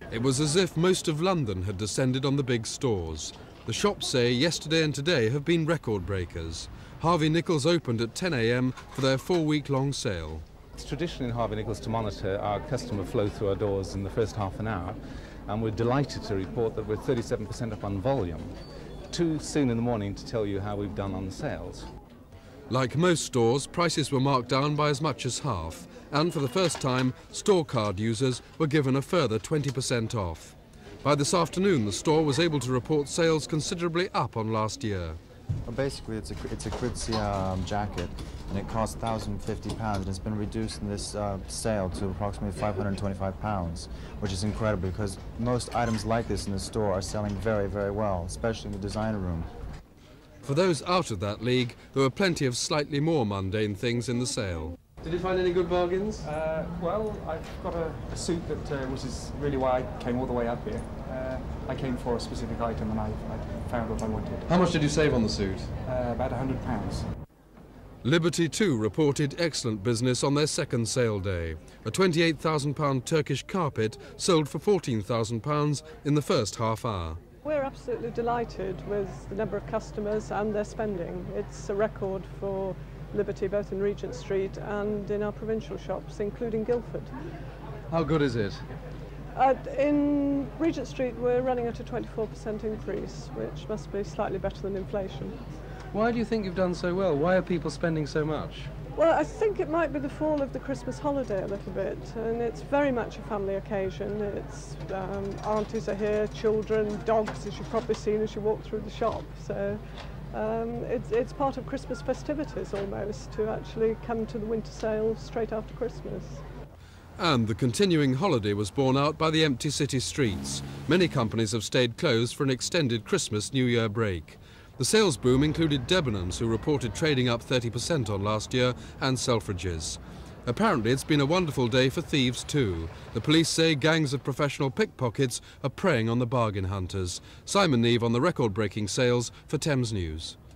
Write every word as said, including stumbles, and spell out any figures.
It was as if most of London had descended on the big stores. The shops say yesterday and today have been record breakers. Harvey Nichols opened at ten A M for their four-week-long sale. It's tradition in Harvey Nichols to monitor our customer flow through our doors in the first half an hour, and we're delighted to report that we're thirty-seven percent up on volume. Too soon in the morning to tell you how we've done on the sales. Like most stores, prices were marked down by as much as half, and for the first time, store card users were given a further twenty percent off. By this afternoon, the store was able to report sales considerably up on last year. Well, basically, it's a, it's a Grizia um, jacket, and it costs one thousand fifty pounds, and it's been reduced in this uh, sale to approximately five hundred twenty-five pounds, which is incredible because most items like this in the store are selling very, very well, especially in the designer room. For those out of that league, there were plenty of slightly more mundane things in the sale. Did you find any good bargains? Uh, well, I've got a, a suit that, uh, which is really why I came all the way up here. Uh, I came for a specific item and I, I found what I wanted. How much did you save on the suit? Uh, about one hundred pounds. Liberty too reported excellent business on their second sale day. A twenty-eight thousand pound Turkish carpet sold for fourteen thousand pounds in the first half hour. We're absolutely delighted with the number of customers and their spending. It's a record for Liberty both in Regent Street and in our provincial shops, including Guildford. How good is it? Uh, in Regent Street we're running at a twenty-four percent increase, which must be slightly better than inflation. Why do you think you've done so well? Why are people spending so much? Well, I think it might be the fall of the Christmas holiday a little bit, and it's very much a family occasion. It's um, aunties are here, children, dogs, as you've probably seen as you walk through the shop. So um, it's, it's part of Christmas festivities almost to actually come to the winter sale straight after Christmas. And the continuing holiday was borne out by the empty city streets. Many companies have stayed closed for an extended Christmas-New Year break. The sales boom included Debenhams, who reported trading up thirty percent on last year, and Selfridges. Apparently it's been a wonderful day for thieves too. The police say gangs of professional pickpockets are preying on the bargain hunters. Simon Neve on the record-breaking sales for Thames News.